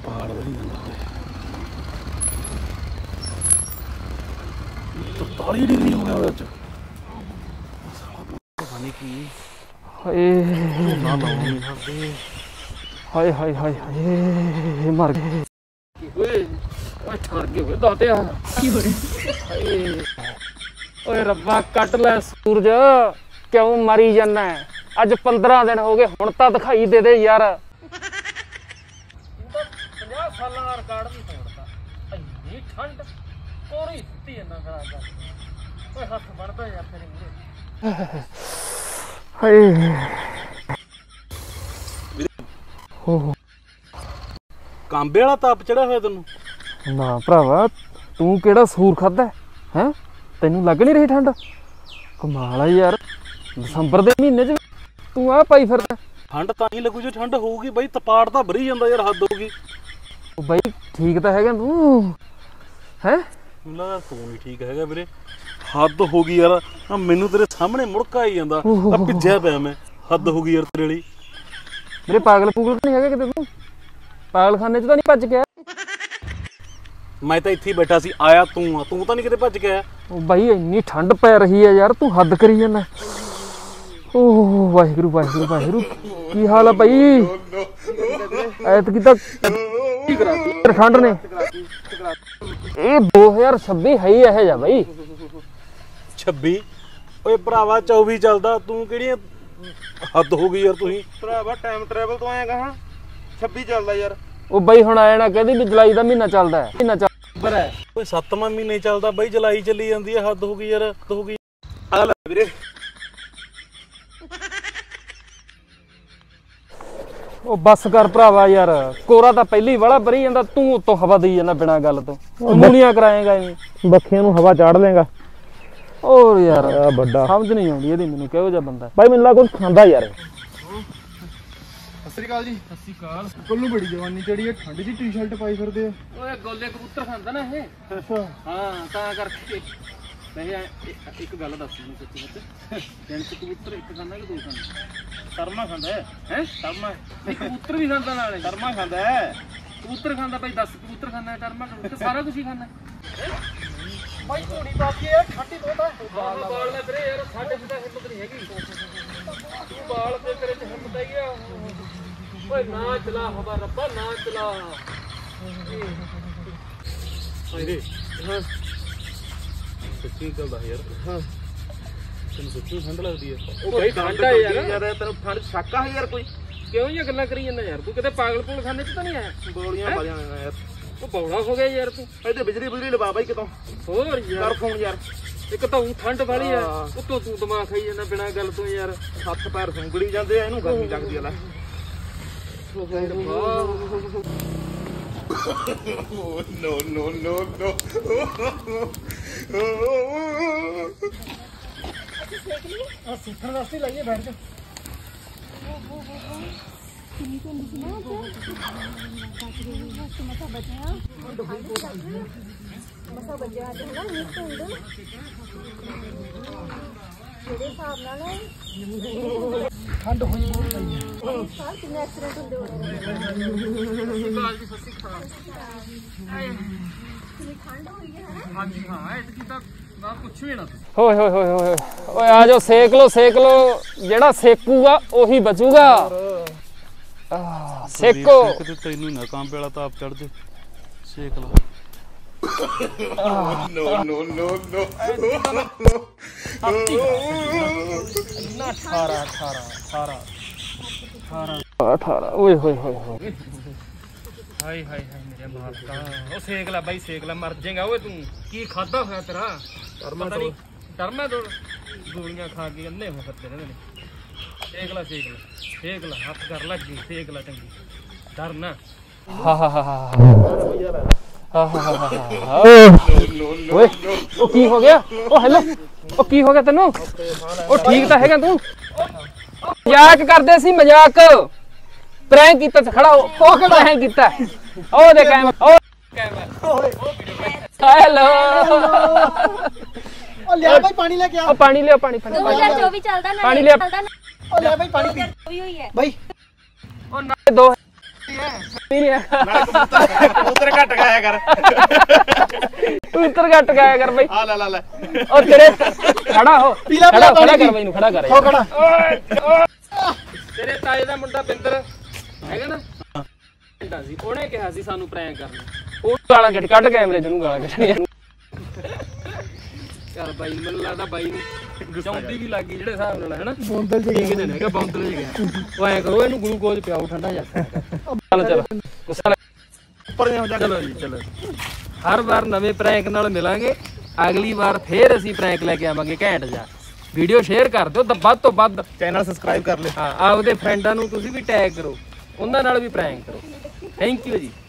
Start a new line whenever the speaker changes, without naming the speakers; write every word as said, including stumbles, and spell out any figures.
तपाड़ वही तरताली डिग्री हो गया हाय हाय हाय हाय मर गए रब्बा कट लै सूरज क्यों मरी जाना अज पंद्रह दिन हो गए हुण तां दिखाई दे दे यार कांबे वाला ताप चढ़िया होया तैनूं ना भरावा तू केड़ा सूर खादा है तैनूं लग नहीं रही ठंड कमाल है यार दसंबर दे महीने च तू आ पाई फिरदा ठंड तां ही लगू जो ठंड होऊगी बई तपाड़ तां भरी जांदा यार हद होगी बई ठीक तां हैगा तू हैं ਮੈਨੂੰ ਲੱਗਦਾ ਤੂੰ ਨਹੀਂ ਠੀਕ ਹੈਗਾ ਵੀਰੇ ਹੱਦ ਹੋ ਗਈ ਯਾਰ ਮੈਨੂੰ ਤੇਰੇ ਸਾਹਮਣੇ ਮੁੜਕਾ ਆਈ ਜਾਂਦਾ ਆ ਭਿੱਜਿਆ ਪਿਆ ਮੈਂ ਹੱਦ ਹੋ ਗਈ ਯਾਰ ਤੇਰੇ ਲਈ ਮੇਰੇ ਪਾਗਲ ਪੂਗਲ ਨਹੀਂ ਹੈਗਾ ਕਿਤੇ ਤੂੰ ਪਾਗਲਖਾਨੇ 'ਚ ਤਾਂ ਨਹੀਂ ਭੱਜ ਗਿਆ ਮੈਂ ਤਾਂ ਇੱਥੇ ਹੀ ਬੈਠਾ ਸੀ ਆਇਆ ਤੂੰ ਆ ਤੂੰ ਤਾਂ ਨਹੀਂ ਕਿਤੇ ਭੱਜ ਗਿਆ ਉਹ ਬਾਈ ਇੰਨੀ ਠੰਡ ਪੈ ਰਹੀ ਹੈ ਯਾਰ ਤੂੰ ਹੱਦ ਕਰੀ ਜਾਂਦਾ ਓਹ ਵਾਹਿਗੁਰੂ ਵਾਹਿਗੁਰੂ ਵਾਹਿਗੁਰੂ ਕੀ ਹਾਲ ਆ ਬਾਈ ਐਤਕੀ ਤਾਂ ठंड ने ये दो हजार छब्बी है ही है जा भाई छब्बी ओए भरावा चौबी चलदा तू केड़ी हद हो गई यार तुही भरावा टाइम ट्रैवल तो आएगा हां छब्बी चलदा यार ओ भाई हुण आया ना कहदी भी जुलाई दा महीना चलदा है महीना चल है ओए सातवां महीने चलदा भाई जुलाई चली जांदी है हद हो गई यार हद हो गई आ ले वीरे ਉਹ ਬਸ ਕਰ ਭਰਾਵਾ ਯਾਰ ਕੋਰਾ ਤਾਂ ਪਹਿਲੀ ਵਾਲਾ ਭਰੀ ਜਾਂਦਾ ਤੂੰ ਉੱਤੋਂ ਹਵਾ ਦੇਈ ਜਾਂਦਾ ਬਿਨਾਂ ਗੱਲ ਤੋਂ ਮੂਲੀਆਂ ਕਰਾਏਗਾ ਐਵੇਂ ਬੱਖੀਆਂ ਨੂੰ ਹਵਾ ਚਾੜ ਲੇਗਾ ਹੋਰ ਯਾਰ ਆ ਵੱਡਾ ਸਮਝ ਨਹੀਂ ਆਉਂਦੀ ਇਹਦੀ ਮੈਨੂੰ ਕਿਹੋ ਜਿਹਾ ਬੰਦਾ ਬਾਈ ਮੈਨੂੰ ਲੱਗਾ ਕੁਝ ਖਾਂਦਾ ਯਾਰ ਸਤਿ ਸ੍ਰੀ ਅਕਾਲ ਜੀ ਸਤਿ ਸ੍ਰੀ ਅਕਾਲ ਕੋਲੋਂ ਬੜੀ ਜਵਾਨੀ ਚੜੀ ਹੈ ਠੰਡ ਦੀ ਟੀ-ਸ਼ਰਟ ਪਾਈ ਫਿਰਦੇ ਆ ਓਏ ਗੋਲੇ ਕਬੂਤਰ ਖਾਂਦਾ ਨਾ ਇਹ ਅੱਛਾ ਹਾਂ ਤਾਂ ਕਰਕੇ ਨਹੀਂ ਇੱਕ ਗੱਲ ਦੱਸ ਮੈਨੂੰ ਸੱਚੀ ਸੱਚ ਦਿਨ ਚ ਕਬੂਤਰ ਇੱਕ ਖਾਂਦਾ ਕਿ ਦੋ ਖਾਂਦਾ ਕਰਮਾ ਖਾਂਦਾ ਹੈ ਹੈ ਕਰਮਾ ਕਬੂਤਰ ਵੀ ਖਾਂਦਾ ਨਾਲੇ ਕਰਮਾ ਖਾਂਦਾ ਹੈ ਕਬੂਤਰ ਖਾਂਦਾ ਭਾਈ ਦਸ ਕਬੂਤਰ ਖਾਂਦਾ ਹੈ ਕਰਮਾ ਕਬੂਤਰ ਸਾਰਾ ਕੁਝ ਹੀ ਖਾਂਦਾ ਭਾਈ ਘੋੜੀ ਬਾਕੀ ਹੈ ਖਾਟੀ ਤੋਤਾ ਬਾਲ ਬਾਲ ਲੈ ਵੀਰੇ ਯਾਰ ਸਾਡੇ ਚ ਤਾਂ ਹਿੰਮਤ ਨਹੀਂ ਹੈਗੀ ਤੂੰ ਬਾਲ ਤੇ ਤੇਰੇ ਚ ਹਿੰਮਤ ਹੈਗੀ ਆ ਓਏ ਨਾ ਚਲਾ ਹਵਾ ਰੱਬਾ ਨਾ ਚਲਾ ਹਾਏ ਹਾਂ ਸੱਚੀ ਗੱਲ ਦਾ ਯਾਰ ਹਾਂ ਤੈਨੂੰ ਸੱਚੀ ਠੰਡ ਲੱਗਦੀ ਹੈ ਉਹ ਭਾਈ ਠੰਡ ਆ ਯਾਰ ਯਾਰ ਤੈਨੂੰ ਠੰਡ ਸ਼ੱਕ ਆ ਯਾਰ ਕੋਈ ਕਿਉਂ ਇਹ ਗੱਲਾਂ ਕਰੀ ਜਾਂਦਾ ਯਾਰ ਤੂੰ ਕਿਤੇ ਪਾਗਲ ਪੂਲ ਖਾਨੇ ਚ ਤਾਂ ਨਹੀਂ ਆਇਆ ਗੋਲੀਆਂ ਪਾ ਜਾਣਾ ਯਾਰ ਉਹ ਬੌੜਾ ਹੋ ਗਿਆ ਯਾਰ ਤੂੰ ਇਹਦੇ ਬਿਜਲੀ ਬਿਜਲੀ ਲਵਾ ਬਾਈ ਕਿਤੋਂ ਹੋਰ ਯਾਰ ਫੋਨ ਯਾਰ ਇੱਕ ਤਾਂ ਉਹ ਠੰਡ ਵਾਲੀ ਆ ਉੱਤੋਂ ਤੂੰ ਦਿਮਾਗ ਖਾਈ ਜਾਂਦਾ ਬਿਨਾਂ ਗੱਲ ਤੋਂ ਯਾਰ ਹੱਥ ਪੈਰ ਸੁੰਗੜੀ ਜਾਂਦੇ ਆ ਇਹਨੂੰ ਗਰਮੀ ਲੱਗਦੀ ਆ ਲੈ Oh no no no no सीखने वास्ते लाइए बैठ जा ठंड होई बहुत पई है सार कितने एक्सीडेंट होंदे ठंड होई है हां जी हां इतनी तक ना कुछ भी ना होए होए होए होए ओए आ जाओ सेक लो सेक लो जेड़ा सेकूगा ओही बचूगा आ सेको किते तैनू ना काम पेला ताप चढ़ जे सेक लो नो नो नो नो ना अठारह अठारह अठारह अठारह अठारह ओए होए होए होए हाय हाय हाय मेरे माता ओ सेक ला भाई सेक ला मर जाएगा ओए तू की खादा होया तेरा डरमा तो डरमा तो गोलियां खा के अन्ने हो फिरते रहंदे ने सेक ला सेक ला सेक ला हाथ कर लगी सेक ला चंगी डरना हा हा हा हा हा हा हा ओए ओ की हो गया ओ हेलो ओ की हो गया तेनू ओ ठीक ता हैगा तू मजाक करदे सी मजाक प्रैंक कीता ते खड़ा ओ केड़ा है कीता ओ दे कैमरा ओ कैमरा हेलो ओ ले भाई पानी लेके आ ओ पानी ले पानी पानी दो हज़ार चौबीस चलदा ना पानी ले ओ ले भाई पानी पी चौबीस हुई है भाई ओ ना दो ਨਹੀਂ ਹੈ
ਕਬੂਤਰ ਘੱਟ ਗਾਇਆ ਕਰ
ਕਬੂਤਰ ਘੱਟ ਗਾਇਆ ਕਰ ਬਈ
ਆ ਲੈ ਲੈ ਲੈ
ਉਹ ਤੇਰੇ ਖੜਾ ਹੋ ਖੜਾ ਖੜਾ ਕਰ ਬਈ ਨੂੰ ਖੜਾ ਕਰ
ਹੋ ਖੜਾ
ਤੇਰੇ ਤਾਏ ਦਾ ਮੁੰਡਾ ਬਿੰਦਰ ਹੈਗਾ ਨਾ ਮੁੰਡਾ ਸੀ ਉਹਨੇ ਕਿਹਾ ਸੀ ਸਾਨੂੰ ਪ੍ਰੈਂਕ ਕਰਨਾ ਉਹ ਗਾਲਾਂ ਕੱਢ ਕੱਢ ਕੈਮਰੇ ਚ ਨੂੰ ਗਾਲਾਂ ਕੱਢਣੀਆਂ ਚੱਲ ਬਾਈ ਮੈਨੂੰ ਲੱਗਦਾ ਬਾਈ ਨੂੰ ਚੌਂਦੀ ਵੀ ਲੱਗ ਗਈ ਜਿਹੜੇ ਹਿਸਾਬ ਨਾਲ ਹੈਨਾ ਬੌਂਦਲ ਚ ਗਿਆ ਕਿਤੇ ਹੈਗਾ ਬੌਂਦਲ ਚ ਗਿਆ ਉਹ ਐ ਕਰੋ ਇਹਨੂੰ ਗਲੂਕੋਜ਼ ਪਿਆਓ ਠੰਡਾ ਜਾ ਚੱਲ ਚੱਲ ਗੁੱਸਾ
ਉੱਪਰ ਜਾ
ਚਲੋ ਜੀ ਚਲੋ ਹਰ ਵਾਰ ਨਵੇਂ ਪ੍ਰੈਂਕ ਨਾਲ ਮਿਲਾਂਗੇ ਅਗਲੀ ਵਾਰ ਫੇਰ ਅਸੀਂ ਪ੍ਰੈਂਕ ਲੈ ਕੇ ਆਵਾਂਗੇ ਘੈਂਟ ਜਾ ਵੀਡੀਓ ਸ਼ੇਅਰ ਕਰ ਦਿਓ ਤਾਂ ਵੱਧ ਤੋਂ ਵੱਧ
ਚੈਨਲ ਸਬਸਕ੍ਰਾਈਬ ਕਰ ਲੈ
ਹਾਂ ਆਪਦੇ ਫਰੈਂਡਾਂ ਨੂੰ ਤੁਸੀਂ ਵੀ ਟੈਗ ਕਰੋ ਉਹਨਾਂ ਨਾਲ ਵੀ ਪ੍ਰੈਂਕ ਕਰੋ ਥੈਂਕ ਯੂ ਜੀ।